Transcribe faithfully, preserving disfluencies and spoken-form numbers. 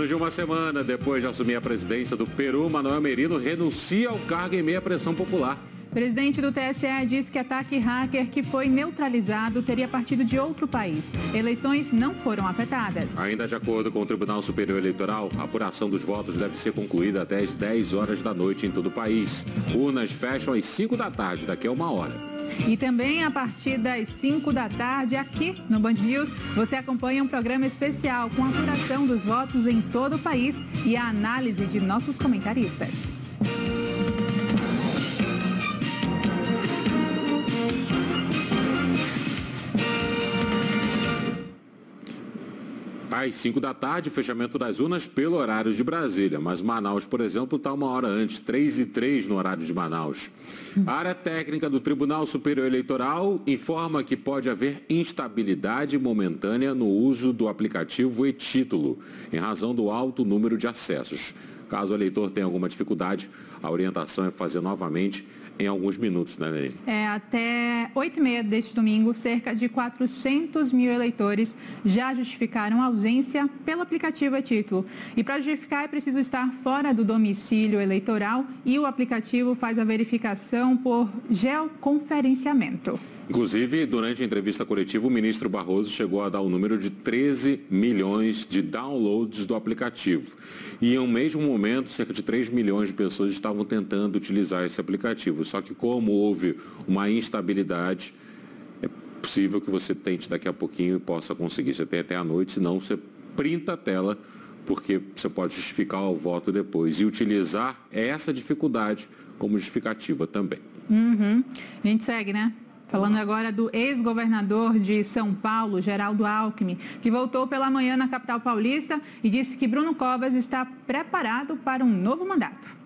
Menos de uma semana depois de assumir a presidência do Peru, Manuel Merino renuncia ao cargo em meio à pressão popular. O presidente do T S E disse que ataque hacker que foi neutralizado teria partido de outro país. Eleições não foram afetadas. Ainda de acordo com o Tribunal Superior Eleitoral, a apuração dos votos deve ser concluída até às dez horas da noite em todo o país. Urnas fecham às cinco da tarde, daqui a uma hora. E também a partir das cinco da tarde, aqui no Band News, você acompanha um programa especial com a apuração dos votos em todo o país e a análise de nossos comentaristas. Às cinco da tarde, fechamento das urnas pelo horário de Brasília. Mas Manaus, por exemplo, está uma hora antes, três e três no horário de Manaus. A área técnica do Tribunal Superior Eleitoral informa que pode haver instabilidade momentânea no uso do aplicativo e-Título, em razão do alto número de acessos. Caso o eleitor tenha alguma dificuldade, a orientação é fazer novamente em alguns minutos, né, Nelly? É, até oito e meia deste domingo, cerca de quatrocentos mil eleitores já justificaram a ausência pelo aplicativo e-Título. E para justificar é preciso estar fora do domicílio eleitoral e o aplicativo faz a verificação por geoconferenciamento. Inclusive, durante a entrevista coletiva, o ministro Barroso chegou a dar o número de treze milhões de downloads do aplicativo. E, em um mesmo momento, cerca de três milhões de pessoas estavam tentando utilizar esse aplicativo. Só que, como houve uma instabilidade, é possível que você tente daqui a pouquinho e possa conseguir. Você tem até a noite, senão você printa a tela, porque você pode justificar o voto depois. E utilizar essa dificuldade como justificativa também. Uhum. A gente segue, né? Falando agora do ex-governador de São Paulo, Geraldo Alckmin, que voltou pela manhã na capital paulista e disse que Bruno Covas está preparado para um novo mandato.